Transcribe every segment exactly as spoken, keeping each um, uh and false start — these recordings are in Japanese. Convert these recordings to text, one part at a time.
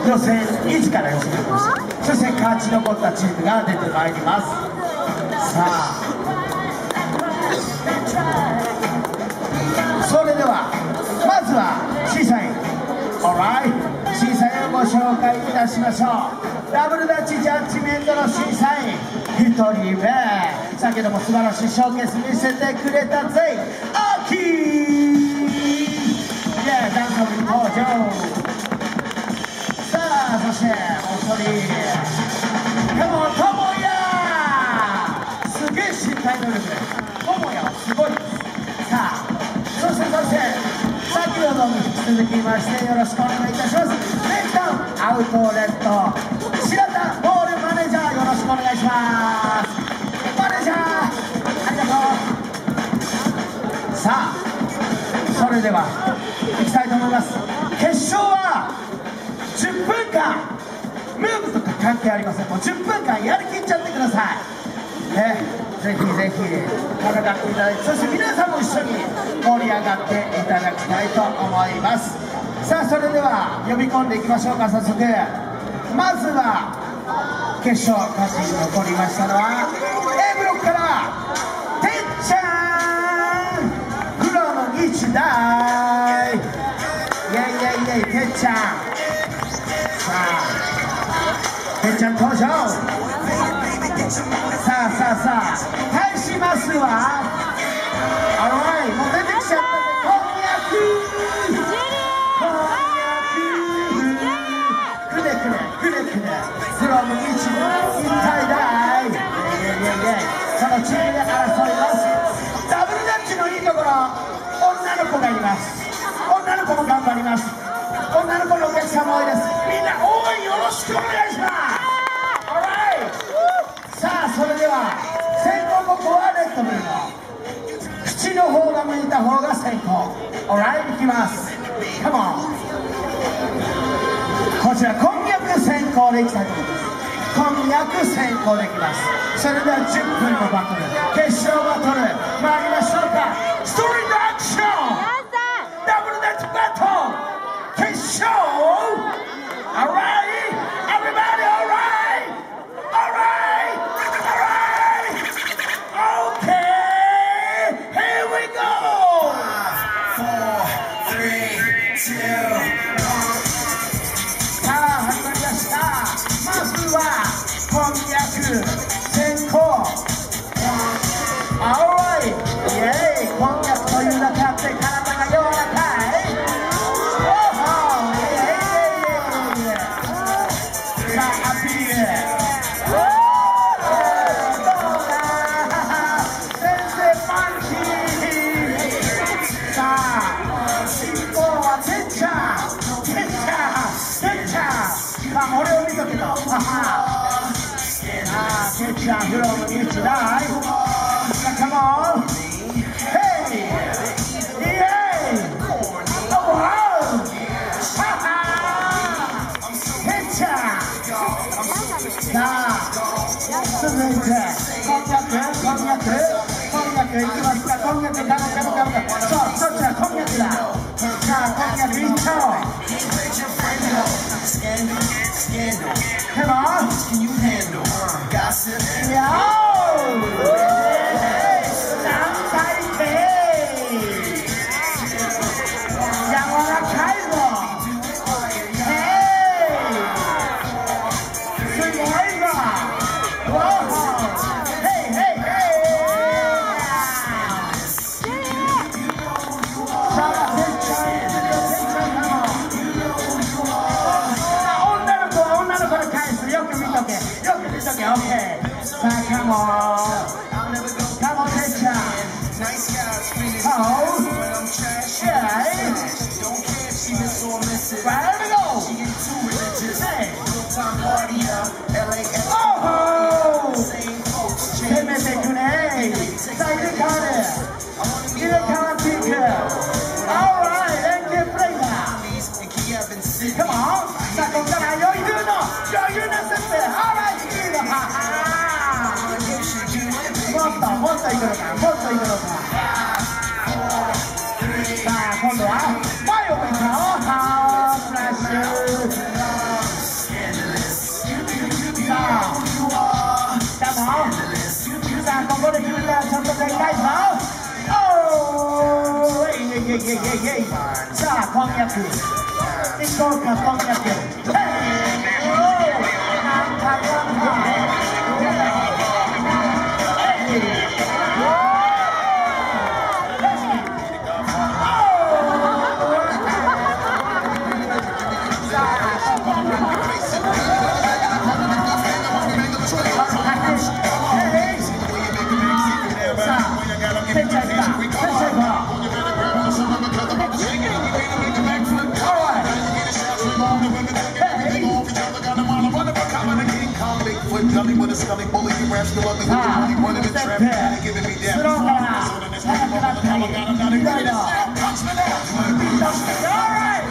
予選いちから予選しました。そして勝ち残ったチームが出てまいります。さあそれではまずは審査員、 Alright、 審査員をご紹介いたしましょう。ダブルダッチジャッジメントの審査員ひとりめ、先ほども素晴らしいショーケース見せてくれたぜアキー、ダンサブル登場。さあそしてもう一人、でもともや、すげえ身体能力です。ともやはすごいです。さあそしてそして先ほどに引き続きましてよろしくお願いいたします。レッドアウトレット白田ボールマネージャー、よろしくお願いします。マネージャーありがとう。さあそれではいきたいと思います。決勝はじゅっぷんかん、ムーブとか関係ありません。もうじゅっぷんかんやりきっちゃってくださいね。ぜひぜひ戦っていただいて、そして皆さんも一緒に盛り上がっていただきたいと思います。さあそれでは呼び込んでいきましょうか。早速まずは決勝勝ちに残りましたのは A ブロックからてっちゃん、フロの日大、イェイイェイイェイ、てっちゃん。さあてっちゃん登場。さあさあさあ対しますは、あらい、もう出てきちゃったね、こんにゃくこんにゃく、くねくねくねくねフロム日大大、イェイイェイイェイイェイ、そのチームで争います。ダブルダッチのいいところ、女の子がいます。女の子も頑張ります。女の子のお客さんも多いです。みんな応援よろしくお願いします。さあそれでは先攻後攻はレッドブルの口の方が向いた方が先行。オーライ、いきます。カモン。こちらこんにゃく先行でいきたいと思います。こんにゃく先行でいきます。それではじゅっぷんのバトル、決勝バトル参りましょうか。ストリートアクションダブルダッチバトル決勝。オーライ、everybody alright alright alright okay here we go four three two one。 さあ始まりました。まずはこんにゃく先行。 alright イエーイ、こんにゃくというだけあって体が柔らかい。俺を見とけと。ああ、てっちゃんフロム日大。カモン。ヘイ。イエーイ。おお。はは。てっちゃん。さあ、続いてこんにゃく、こんにゃく、こんにゃくいきますか。こんにゃく、ガムガムガム。そう、そっちはこんにゃくだ。さあ、こんにゃくいっちゃおう。Come on! Can you handle gossip? Yo! Nam Tai Kei! Yawarakai zo! Hey! Sugoi zo! Whoa! Hey, hey, hey! Saあ、てっちゃんいるよ、てっちゃんかも。よく見とけ、よく見とけ、オッケー。さあ、カモン。カモン、てっちゃん。おう。イェイ。Where we go? Hey. Oh! 攻めてくね。さあ、入れ替わる。入れ替わっていく。Alright、連携プレイだ。Come on。さあ、ここから余裕の、余裕な設定。Alright、いいの。はは。もっと、もっといくのか、もっといくのか。さあ、今度は前を向いた。おはー、フラッシュ。 가이서 오 예예예예예 자 광약구 이거가 광약구 남타 남타 Gully with a scully bully, you rascal ugly with the money running the trap, they giving me that. So then this nigga I'm not ready to snap, touch me now. Alright!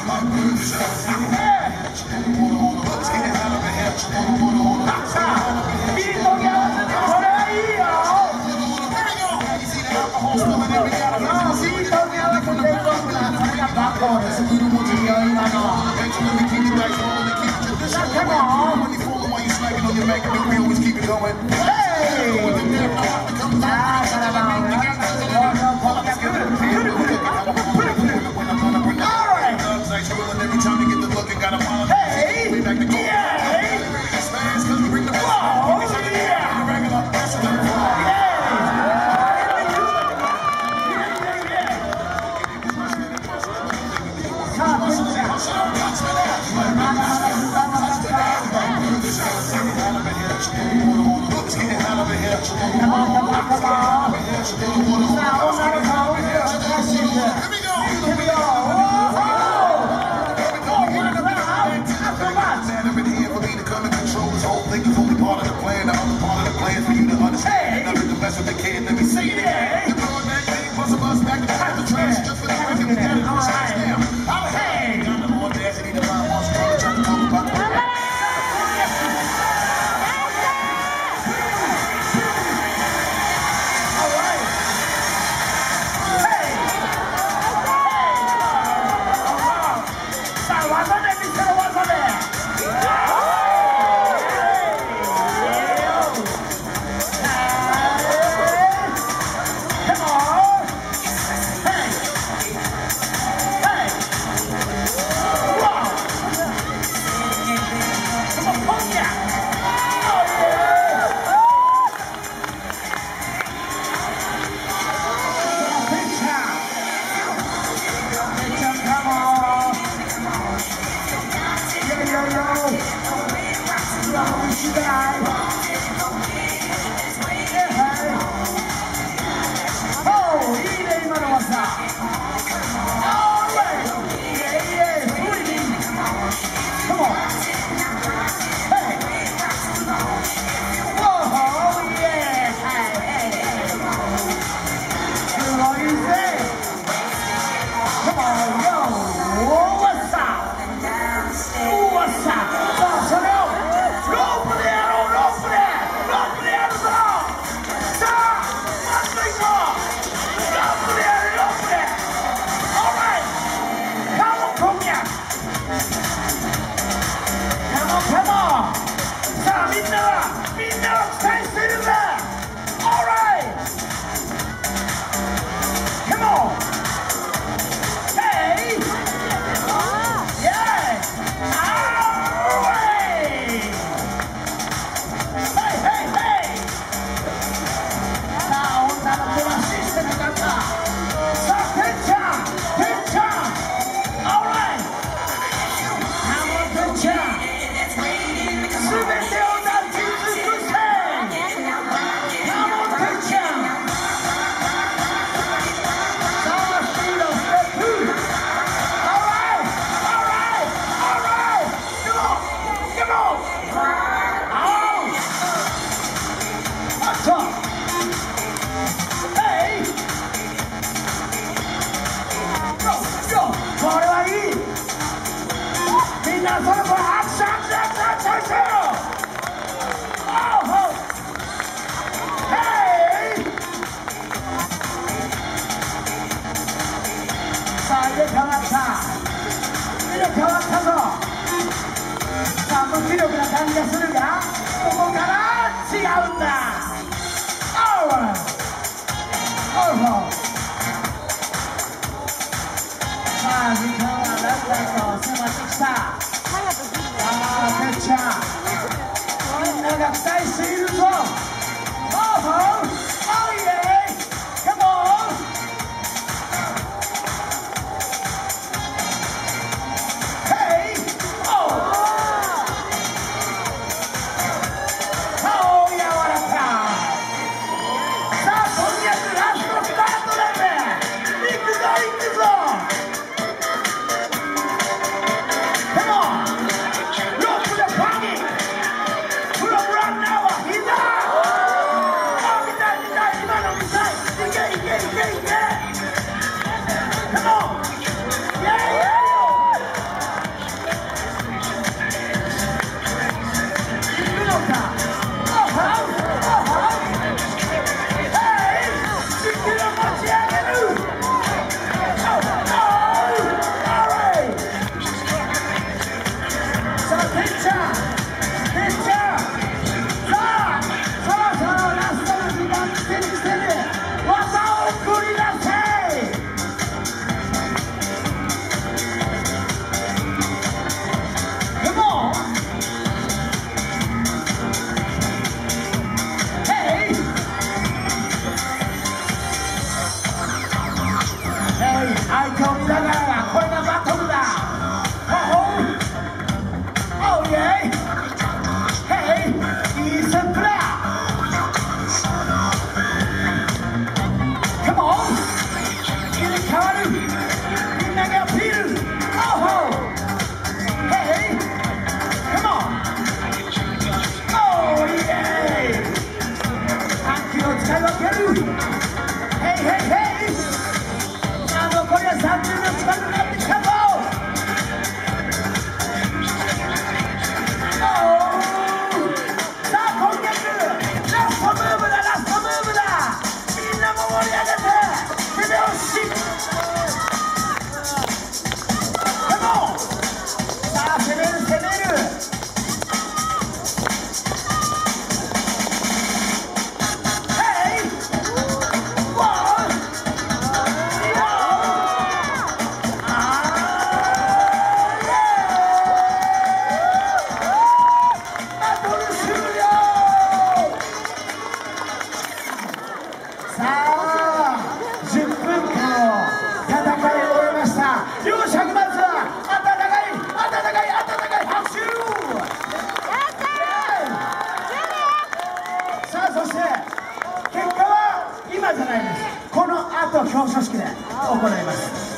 Come on! You make it, we always keep it going. Hey! Every time you get the look, you gotta follow. Hey! We back to go. Smash, cause we bring the regular. Come on, come on, come on. Now, now, now, here we go. Here we go. Oh, man, I've been here for me to come and control this whole thing. It's only part of the plan. The other part of the plan is for you to understand. Nothing to mess with the kid. Let me say it. You're throwing that thing, bust a bus back to the trash. Just for the record, we got it. Damn. Hey! Got the audacity to lie on screen, trying to talk about the 이렇게 강하다. 이렇게 강하서 자, 한번 뒤로 그냥 당겼으니까 또 가라 지가운다. 아우 さあ時間はだんだんと迫ってきた。さあてっちゃん、みんなが期待しているぞ。オーホー、オーイエー、カモン。ヘイ、オー、顔柔らかい。さあこんにゃくラストスタートだぜ。いくぞいくぞ。相手を見ながらこれがバトルだ。オーイエー、ヘイ、いいセンプラー。カモン、入れ替わる。みんながアピール。オーホー、ヘイ、カモン、オーイエー、短期を使い分ける。ヘイヘイヘイ。残りはさんじゅうびょう近くなってきたぞ。さあ今月ラストムーブだ、ラストムーブだ。みんなも盛り上げて手拍子。カモン。さあ攻める攻める。ヘイ、ワン、さあじゅっぷんかんを戦い終えました。両者まずは温かい温かい温かい拍手。さあそして結果は今じゃないです。この後表彰式で行います。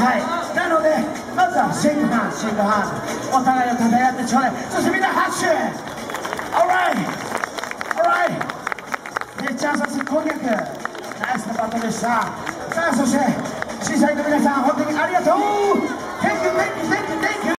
はい、なのでまずはシェイクハンド、シェイクハンド、お互いをたたえ合ってちょうだい。そしてみんな拍手。オーライオーライ。てっちゃん、そしてこんにゃく、ナイスなバトルでした。さあそして審査員の皆さん、本当にありがとう。 Thank you, thank you, thank you, thank you.